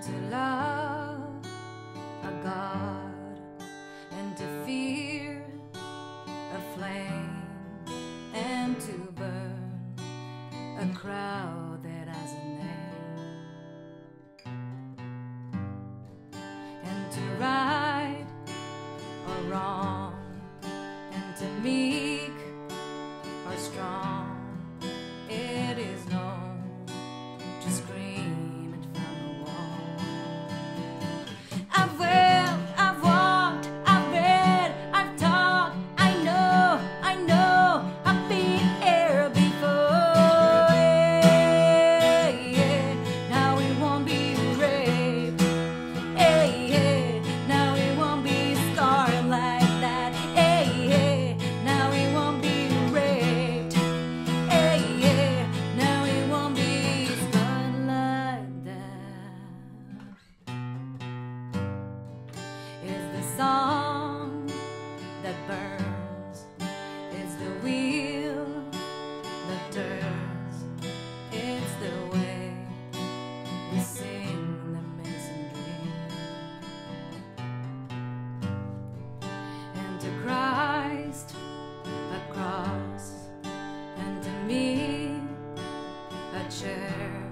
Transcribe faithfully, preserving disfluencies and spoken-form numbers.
to love a God and to fear a flame and to burn a crowd that has a name, and to right or wrong, and to meek or strong. It is known to scream it from a wall. I've read, I've walked, I've read, I've talked. I know, I know, I've been here before. Yeah, yeah. Now we won't be raped. Hey, hey. Now we won't be scarred like that. Hey, hey. Now we won't be raped. Hey, yeah. Now we won't be scarred like that. It's the song that burns. It's the wheel that turns. It's the way we sing the Mason dream. And to Christ a cross, and to me a chair,